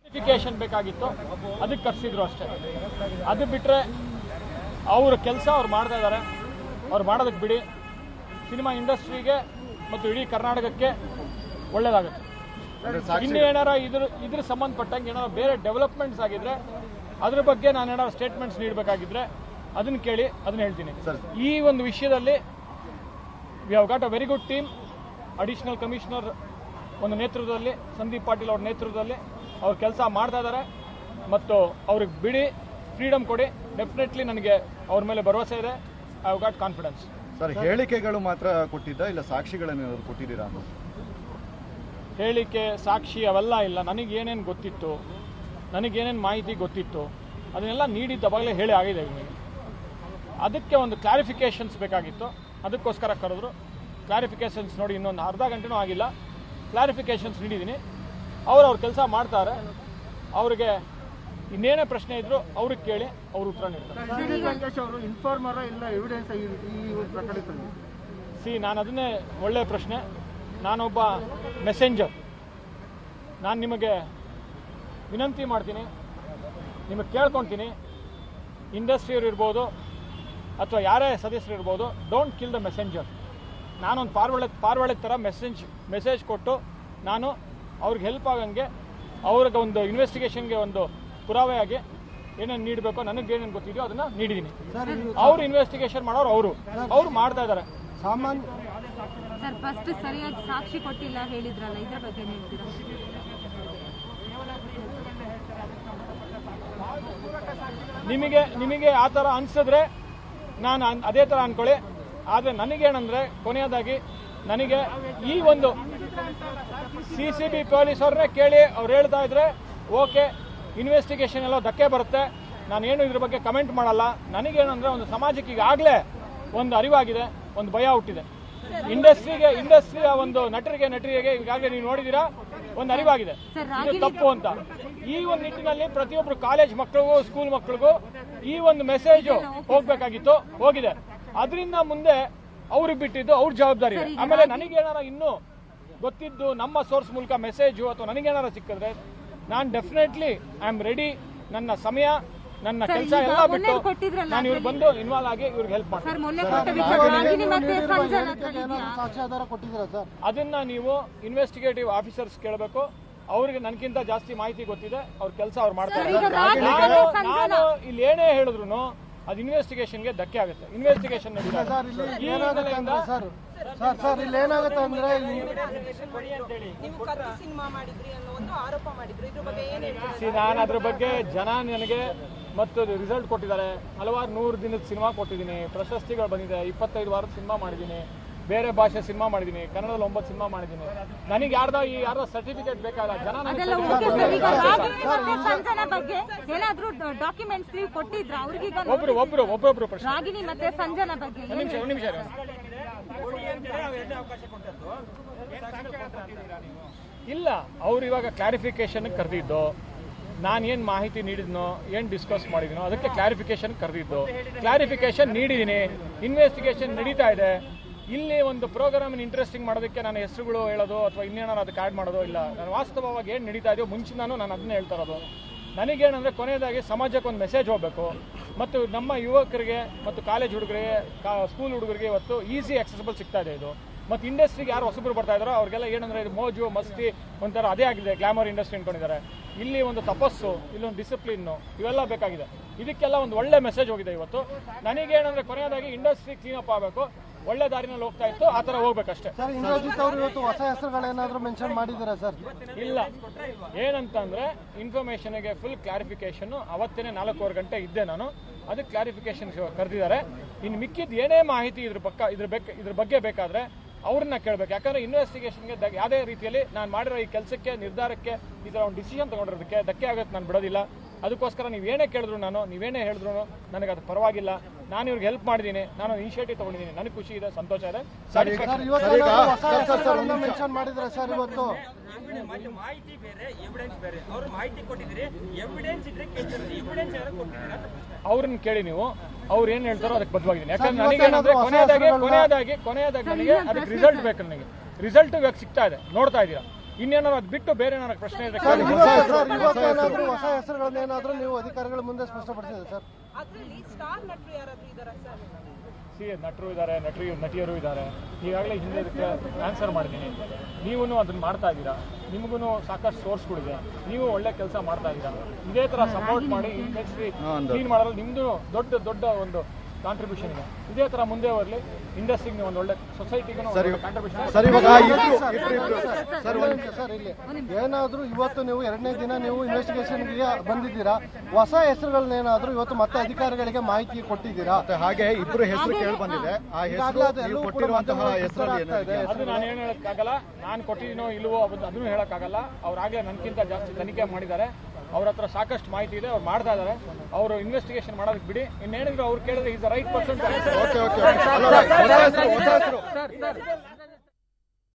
Clarification ಬೇಕಾಗಿತ್ತು, ಅದಕ್ಕೆ ಕರೆಸಿದ್ರು ಅಷ್ಟೇ. ಅದು ಬಿಟ್ಟರೆ ಅವ್ರ ಕೆಲಸ ಅವ್ರು ಮಾಡ್ತಾ ಇದ್ದಾರೆ, ಅವ್ರು ಮಾಡೋದಕ್ಕೆ ಬಿಡಿ. ಸಿನಿಮಾ ಇಂಡಸ್ಟ್ರಿಗೆ ಮತ್ತು ಇಡೀ ಕರ್ನಾಟಕಕ್ಕೆ ಒಳ್ಳೇದಾಗುತ್ತೆ. ಇನ್ನು ಏನಾರ ಇದ್ರ ಸಂಬಂಧಪಟ್ಟಂಗೆ ಏನಾರ ಬೇರೆ ಡೆವಲಪ್ಮೆಂಟ್ಸ್ ಆಗಿದ್ರೆ ಅದ್ರ ಬಗ್ಗೆ ನಾನು ಏನಾರು ಸ್ಟೇಟ್ಮೆಂಟ್ಸ್ ನೀಡಬೇಕಾಗಿದ್ರೆ ಅದನ್ನ ಕೇಳಿ ಅದನ್ನ ಹೇಳ್ತೀನಿ. ಈ ಒಂದು ವಿಷಯದಲ್ಲಿ we have got a very good team. Additional commissioner ಒಂದು ನೇತೃತ್ವದಲ್ಲಿ, ಸಂದೀಪ್ ಪಾಟೀಲ್ ಅವ್ರ ನೇತೃತ್ವದಲ್ಲಿ ಅವ್ರು ಕೆಲಸ ಮಾಡ್ತಾ ಇದ್ದಾರೆ. ಮತ್ತು ಅವ್ರಿಗೆ ಬಿಡಿ, ಫ್ರೀಡಮ್ ಕೊಡಿ. ಡೆಫಿನೆಟ್ಲಿ ನನಗೆ ಅವ್ರ ಮೇಲೆ ಭರವಸೆ ಇದೆ. I have got confidence. Sir, ಹೇಳಿಕೆಗಳು ಮಾತ್ರ ಕೊಟ್ಟಿದ್ದ, ಇಲ್ಲ ಸಾಕ್ಷಿಗಳನ್ನು ಕೊಟ್ಟಿದ್ದೀರಾ? ಹೇಳಿಕೆ, ಸಾಕ್ಷಿ ಅವೆಲ್ಲ ಇಲ್ಲ. ನನಗೇನೇನು ಗೊತ್ತಿತ್ತು, ನನಗೇನೇನು ಮಾಹಿತಿ ಗೊತ್ತಿತ್ತು ಅದನ್ನೆಲ್ಲ ನೀಡಿದ್ದ ಅವಾಗಲೇ ಹೇಳಿ ಆಗಿದೆ ನಿಮಗೆ. ಅದಕ್ಕೆ ಒಂದು ಕ್ಲಾರಿಫಿಕೇಷನ್ಸ್ ಬೇಕಾಗಿತ್ತು, ಅದಕ್ಕೋಸ್ಕರ ಕರೆದ್ರು. ಕ್ಲಾರಿಫಿಕೇಷನ್ಸ್ ನೋಡಿ, ಇನ್ನೊಂದು ಅರ್ಧ ಗಂಟೆನೂ ಆಗಿಲ್ಲ, ಕ್ಲಾರಿಫಿಕೇಷನ್ಸ್ ನೀಡಿದ್ದೀನಿ. ಅವ್ರ ಕೆಲಸ ಮಾಡ್ತಾರೆ. ಅವ್ರಿಗೆ ಇನ್ನೇನೇ ಪ್ರಶ್ನೆ ಇದ್ರು ಅವ್ರಿಗೆ ಕೇಳಿ ಅವ್ರು ಉತ್ತರ ನೀಡ್ತಾರೆ. ನಾನು ಅದನ್ನೇ ಒಳ್ಳೆಯ ಪ್ರಶ್ನೆ. ನಾನೊಬ್ಬ ಮೆಸೆಂಜರ್. ನಾನು ನಿಮಗೆ ವಿನಂತಿ ಮಾಡ್ತೀನಿ, ನಿಮಗೆ ಕೇಳ್ಕೊತೀನಿ, ಇಂಡಸ್ಟ್ರಿಯವ್ರು ಇರ್ಬೋದು ಅಥವಾ ಯಾರೇ ಸದಸ್ಯರು ಇರ್ಬೋದು, ಡೋಂಟ್ ಕಿಲ್ ದ ಮೆಸೆಂಜರ್. ನಾನೊಂದು ಪಾರ್ವಳೆ ಥರ ಮೆಸೇಜ್ ಕೊಟ್ಟು ನಾನು ಅವ್ರಿಗೆ ಹೆಲ್ಪ್ ಆಗಂಗೆ, ಅವ್ರಿಗೆ ಒಂದು ಇನ್ವೆಸ್ಟಿಗೇಷನ್ಗೆ ಒಂದು ಪುರಾವೆಯಾಗಿ ಏನೇನು ನೀಡಬೇಕೋ, ನನಗೇನೇನು ಗೊತ್ತಿದೆಯೋ ಅದನ್ನು ನೀಡಿದ್ದೀನಿ. ಅವರು ಇನ್ವೆಸ್ಟಿಗೇಷನ್ ಮಾಡೋರು ಅವರು ಮಾಡ್ತಾ ಇದ್ದಾರೆ. ಸಾಮಾನ್ಯ ಸರ್, ಫಸ್ಟ್ ಸರಿಯಾಗಿ ಸಾಕ್ಷಿ ಕೊಟ್ಟಿಲ್ಲ ಹೇಳಿದ್ರಲ್ಲ, ಇದರ ಬಗ್ಗೆ ಹೇಳ್ತೀರಾ? ನಿಮಗೆ ಆ ಥರ ಅನಿಸಿದ್ರೆ ನಾನು ಅದೇ ಥರ ಅನ್ಕೊಳ್ಳಿ. ಆದರೆ ನನಗೇನಂದ್ರೆ ಕೊನೆಯದಾಗಿ ನನಗೆ ಈ ಒಂದು CCB ಪೊಲೀಸವ್ರನ್ನೇ ಕೇಳಿ ಅವ್ರು ಹೇಳ್ತಾ ಇದ್ರೆ ಓಕೆ, ಇನ್ವೆಸ್ಟಿಗೇಷನ್ ಎಲ್ಲ ಧಕ್ಕೆ ಬರುತ್ತೆ, ನಾನೇನು ಇದ್ರ ಬಗ್ಗೆ ಕಮೆಂಟ್ ಮಾಡಲ್ಲ. ನನಗೇನಂದ್ರೆ ಒಂದು ಸಮಾಜಕ್ಕೆ ಈಗಾಗಲೇ ಒಂದು ಅರಿವಾಗಿದೆ, ಒಂದು ಭಯ ಹುಟ್ಟಿದೆ. ಇಂಡಸ್ಟ್ರಿಯ ಒಂದು ನಟರಿಗೆ ಈಗಾಗಲೇ ನೀವು ನೋಡಿದ್ದೀರಾ, ಒಂದು ಅರಿವಾಗಿದೆ ಇದು ತಪ್ಪು ಅಂತ. ಈ ಒಂದು ನಿಟ್ಟಿನಲ್ಲಿ ಪ್ರತಿಯೊಬ್ಬರು ಕಾಲೇಜ್ ಮಕ್ಕಳಿಗೂ, ಸ್ಕೂಲ್ ಮಕ್ಕಳಿಗೂ ಈ ಒಂದು ಮೆಸೇಜು ಹೋಗ್ಬೇಕಾಗಿತ್ತು, ಹೋಗಿದೆ. ಅದರಿಂದ ಮುಂದೆ ಅವ್ರಿಗೆ ಬಿಟ್ಟಿದ್ದು ಅವ್ರ ಜವಾಬ್ದಾರಿ. ಆಮೇಲೆ ನನಗೇನಾರ ಇನ್ನೂ ಗೊತ್ತಿದ್ದು ನಮ್ಮ ಸೋರ್ಸ್ ಮೂಲಕ ಮೆಸೇಜು ಅಥವಾ ನನಗೇನಾರ ಸಿಕ್ಕಿದ್ರೆ ನಾನು ಡೆಫಿನೆಟ್ಲಿ ಐ ಆಮ್ ರೆಡಿ. ನನ್ನ ಸಮಯ, ನನ್ನ ಕೆಲಸ ಎಲ್ಲ ಬಿಟ್ಟು ನಾನು ಇವ್ರಿಗೆ ಬಂದು ಇನ್ವಾಲ್ವ್ ಆಗಿ ಇವ್ರಿಗೆ ಹೆಲ್ಪ್ ಮಾಡ್ತೀನಿ. ಅದನ್ನ ನೀವು ಇನ್ವೆಸ್ಟಿಗೇಟಿವ್ ಆಫೀಸರ್ಸ್ ಕೇಳಬೇಕು. ಅವ್ರಿಗೆ ನನಗಿಂತ ಜಾಸ್ತಿ ಮಾಹಿತಿ ಗೊತ್ತಿದೆ, ಅವ್ರ ಕೆಲಸ ಅವ್ರು ಮಾಡ್ತಾರೆ. ನಾನು ಇಲ್ಲಿ ಏನೇ ಹೇಳಿದ್ರು ಅದು ಇನ್ವೆಸ್ಟಿಗೇಷನ್ಗೆ ಧಕ್ಕೆ ಆಗುತ್ತೆ. ಇನ್ವೆಸ್ಟಿಗೇಷನ್ ನಾನು ಅದ್ರ ಬಗ್ಗೆ ಜನ ನನಗೆ ಮತ್ತು ರಿಸಲ್ಟ್ ಕೊಟ್ಟಿದ್ದಾರೆ. ಹಲವಾರು 100 ದಿನದ ಸಿನಿಮಾ ಕೊಟ್ಟಿದ್ದೀನಿ, ಪ್ರಶಸ್ತಿಗಳು ಬಂದಿದೆ, 25 ವಾರದ ಸಿನಿಮಾ ಮಾಡಿದ್ದೀನಿ, ಬೇರೆ ಭಾಷೆ ಸಿನಿಮಾ ಮಾಡಿದ್ದೀನಿ, ಕನ್ನಡದಲ್ಲಿ 9 ಸಿನಿಮಾ ಮಾಡಿದ್ದೀನಿ. ನನಗೆ ಯಾರ್ದೋ ಸರ್ಟಿಫಿಕೇಟ್ ಬೇಕಾದ ಜನ ಒಬ್ಬೊಬ್ರು ಪ್ರಶ್ನೆ. ನಿಮಿಷ ಇಲ್ಲ, ಅವ್ರು ಇವಾಗ ಕ್ಲಾರಿಫಿಕೇಶನ್ ಕರೆದಿದ್ದು, ನಾನೇನು ಮಾಹಿತಿ ನೀಡಿದ್ನೋ, ಏನು ಡಿಸ್ಕಸ್ ಮಾಡಿದ್ನೋ ಅದಕ್ಕೆ ಕ್ಲಾರಿಫಿಕೇಶನ್ ಕರೆದಿದ್ದು. ಕ್ಲಾರಿಫಿಕೇಶನ್ ನೀಡಿದ್ದೀನಿ. ಇನ್ವೆಸ್ಟಿಗೇಷನ್ ನಡೀತಾ ಇದೆ. ಇಲ್ಲಿ ಒಂದು ಪ್ರೋಗ್ರಾಮ್ ಇಂಟ್ರೆಸ್ಟಿಂಗ್ ಮಾಡೋದಕ್ಕೆ ನಾನು ಹೆಸರುಗಳು ಹೇಳೋದು ಅಥವಾ ಇನ್ನೇನಾರು ಅದಕ್ಕೆ ಆ್ಯಡ್ ಮಾಡೋದು ಇಲ್ಲ. ನಾನು ವಾಸ್ತವವಾಗಿ ಏನು ನಡೀತಾ ಇದೆಯೋ ಮುಂಚಿನಾನು ನಾನು ಅದನ್ನೇ ಹೇಳ್ತಾ ಇರೋದು. ನನಗೇನಂದರೆ ಕೊನೆಯದಾಗಿ ಸಮಾಜಕ್ಕೆ ಒಂದು ಮೆಸೇಜ್ ಹೋಗಬೇಕು. ಮತ್ತು ನಮ್ಮ ಯುವಕರಿಗೆ ಮತ್ತು ಕಾಲೇಜ್ ಹುಡುಗರಿಗೆ, ಸ್ಕೂಲ್ ಹುಡುಗರಿಗೆ ಇವತ್ತು ಈಸಿ ಆಕ್ಸೆಸಿಬಲ್ ಸಿಗ್ತಾ ಇದೆ ಇದು. ಮತ್ತು ಇಂಡಸ್ಟ್ರಿಗೆ ಯಾರು ಹೊಸಬರು ಬರ್ತಾ ಇದ್ದಾರೋ ಅವ್ರಿಗೆಲ್ಲ ಏನಂದರೆ ಇದು ಮೋಜು ಮಸ್ತಿ ಒಂಥರ ಅದೇ ಆಗಿದೆ, ಗ್ಲಾಮರ್ ಇಂಡಸ್ಟ್ರಿ ಅಂದ್ಕೊಂಡಿದ್ದಾರೆ. ಇಲ್ಲಿ ಒಂದು ತಪಸ್ಸು, ಇಲ್ಲೊಂದು ಡಿಸಿಪ್ಲಿನ್ನು ಇವೆಲ್ಲ ಬೇಕಾಗಿದೆ. ಇದಕ್ಕೆಲ್ಲ ಒಂದು ಒಳ್ಳೆ ಮೆಸೇಜ್ ಹೋಗಿದೆ ಇವತ್ತು. ನನಗೇನಂದರೆ ಕೊನೆಯದಾಗಿ ಇಂಡಸ್ಟ್ರಿ ಕ್ಲೀನಪ್ ಆಗಬೇಕು, ಒಳ್ಳೆ ದಾರಿನಲ್ಲಿ ಹೋಗ್ತಾ ಇತ್ತು, ಆ ಥರ ಹೋಗ್ಬೇಕಷ್ಟೇ. ಸರ್, ಇಂದ್ರಜಿತ್ ಅವರು ಇವತ್ತು ಹೊಸ ಹೆಸರುಗಳೇನಾದರೂ ಮೆನ್ಷನ್ ಮಾಡಿದ್ದೀರಾ ಸರ್? ಇಲ್ಲ, ಏನಂತಂದ್ರೆ ಇನ್ಫಾರ್ಮೇಷನ್ಗೆ ಫುಲ್ ಕ್ಲಾರಿಫಿಕೇಶನ್ ಅವತ್ತೇನೆ 4:15 ಗಂಟೆ ಇದ್ದೆ ನಾನು. ಅದಕ್ಕೆ ಕ್ಲಾರಿಫಿಕೇಶನ್ ಕರೆದಿದ್ದಾರೆ. ಇನ್ನು ಮಿಕ್ಕಿದ ಏನೇ ಮಾಹಿತಿ ಇದ್ರ ಬಗ್ಗೆ ಬೇಕಾದ್ರೆ ಅವ್ರನ್ನ ಕೇಳಬೇಕು. ಯಾಕಂದ್ರೆ ಇನ್ವೆಸ್ಟಿಗೇಷನ್ಗೆ ಯಾವುದೇ ರೀತಿಯಲ್ಲಿ ನಾನು ಮಾಡಿರೋ ಈ ಕೆಲಸಕ್ಕೆ, ನಿರ್ಧಾರಕ್ಕೆ, ಈ ಥರ ಒಂದು ಡಿಸಿಷನ್ ತಗೊಂಡಿರೋದಕ್ಕೆ ಧಕ್ಕೆ ಆಗುತ್ತೆ, ನಾನು ಬಿಡೋದಿಲ್ಲ. ಅದಕ್ಕೋಸ್ಕರ ನೀವೇನೇ ಕೇಳಿದ್ರು, ನೀವೇನೇ ಹೇಳಿದ್ರು ನನಗೆ ಅದು ಪರವಾಗಿಲ್ಲ. ನಾನು ಇವ್ರಿಗೆ ಹೆಲ್ಪ್ ಮಾಡಿದ್ದೀನಿ, ನಾನು ಇನಿಷಿಯೇಟಿವ್ ತಗೊಂಡಿದ್ದೀನಿ, ನನಗೆ ಖುಷಿ ಇದೆ, ಸಂತೋಷ ಇದೆ, ಮೆನ್ಷನ್ ಮಾಡಿದ್ರೆ ಸರ್ ಇವತ್ತು ಮಾಹಿತಿ ಬೇರೆ, ಎವಿಡೆನ್ಸ್ ಬೇರೆ. ಅವರು ಮಾಹಿತಿ ಕೊಟ್ಟಿದ್ರೆ ಎವಿಡೆನ್ಸ್ ಇದ್ರೆ ಅವ್ರನ್ನ ಕೇಳಿ ನೀವು, ಅವ್ರು ಏನ್ ಹೇಳ್ತಾರೋ ಅದಕ್ಕೆ ಬದ್ಧವಾಗಿದ್ದೀನಿ. ಯಾಕಂದ್ರೆ ನನಗೇನಂದ್ರೆ ಕೊನೆಯದಾಗಿ ನನಗೆ ಅದಕ್ಕೆ ರಿಸಲ್ಟ್ ಬೇಕು. ನನಗೆ ರಿಸಲ್ಟ್ ಇವಾಗ ಸಿಗ್ತಾ ಇದೆ, ನೋಡ್ತಾ ಇದ್ದೀರಾ. ಇನ್ನೇನಾದ್ರು ಅದು ಬಿಟ್ಟು ಬೇರೆ ಏನಾದ್ರು ಪ್ರಶ್ನೆ ಇದೆ ಸರ್ ಕೇಳಿ. ಇವತ್ತೇನಾದ್ರೂ ಹೊಸ ಹೆಸರುಗಳನ್ನೇನಾದ್ರೂ ನೀವು ಅಧಿಕಾರಿಗಳ ಮುಂದೆ ಸ್ಪಷ್ಟಪಡಿಸಿದೆ ಸರ್? ಅದ್ರಲ್ಲಿ ಸ್ಟಾರ್ ನಟರು ಯಾರಾದ್ರೂ ಇದಾರಾ ಸರ್? ನಟರು ಇದ್ದಾರೆ, ನಟಿಯರು ಇದ್ದಾರೆ. ಈಗಾಗಲೇ ಹಿಂದೆ ಇದಕ್ಕೆ ಆನ್ಸರ್ ಮಾಡಿದ್ದೀನಿ. ನೀವೂ ಅದನ್ನ ಮಾಡ್ತಾ ಇದ್ದೀರಾ, ನಿಮಗೂ ಸಾಕಷ್ಟು ಸೋರ್ಸ್ಗಳಿದೆ, ನೀವು ಒಳ್ಳೆ ಕೆಲಸ ಮಾಡ್ತಾ ಇದ್ದೀರಾ. ಇದೇ ಥರ ಸಪೋರ್ಟ್ ಮಾಡಿ ಇಂಡಸ್ಟ್ರಿ ಕ್ಲೀನ್ ಮಾಡೋದು ನಿಮ್ಮದು ದೊಡ್ಡ ಒಂದು ಕಾಂಟ್ರಿಬ್ಯೂಷನ್ ಇದೆ. ಇದೇ ಥರ ಮುಂದೆ ಬರಲಿ. ಇಂಡಸ್ಟ್ರಿಗೆ ಒಂದು ಒಳ್ಳೆ ಸೊಸೈಟಿಗೂ ಕಾಂಟ್ರಿಬ್ಯೂಷನ್. ಸರ್ ಇವಾಗ ಸರ್ ಇಲ್ಲಿ ಏನಾದ್ರೂ ಇವತ್ತು ನೀವು 2ನೇ ದಿನ ನೀವು ಇನ್ವೆಸ್ಟಿಗೇಷನ್ಗೆ ಬಂದಿದ್ದೀರಾ, ಹೊಸ ಹೆಸರುಗಳನ್ನೇನಾದ್ರೂ ಇವತ್ತು ಮತ್ತೆ ಅಧಿಕಾರಿಗಳಿಗೆ ಮಾಹಿತಿ ಕೊಟ್ಟಿದ್ದೀರಾ? ಹಾಗೆ ಇಬ್ಬರು ಹೆಸರು ಕೇಳಿ ಬಂದಿದೆ. ಆ ಹೆಸರು ಕೊಟ್ಟಿರುವಂತಹ ಹೆಸರಲ್ಲಿ ಏನಿದೆ ಅದು ನಾನು ಏನು ಹೇಳೋಕ್ಕಾಗಲ್ಲ. ನಾನು ಕೊಟ್ಟಿದ್ದೀನೋ ಇಲ್ವೋ ಅದನ್ನು ಹೇಳೋಕ್ಕಾಗಲ್ಲ. ಅವ್ರಾಗಲೇ ನನಗಿಂತ ಜಾಸ್ತಿ ತನಿಖೆ ಮಾಡಿದ್ದಾರೆ. ಅವ್ರ ಹತ್ರ ಸಾಕಷ್ಟು ಮಾಹಿತಿ ಇದೆ, ಅವ್ರು ಮಾಡ್ತಾ ಇದ್ದಾರೆ. ಅವರು ಇನ್ವೆಸ್ಟಿಗೇಷನ್ ಮಾಡೋದಕ್ಕೆ ಬಿಡಿ. ಇನ್ನೇನಿದ್ರು ಅವ್ರು ಕೇಳಿದ್ರೆ is the right person. Okay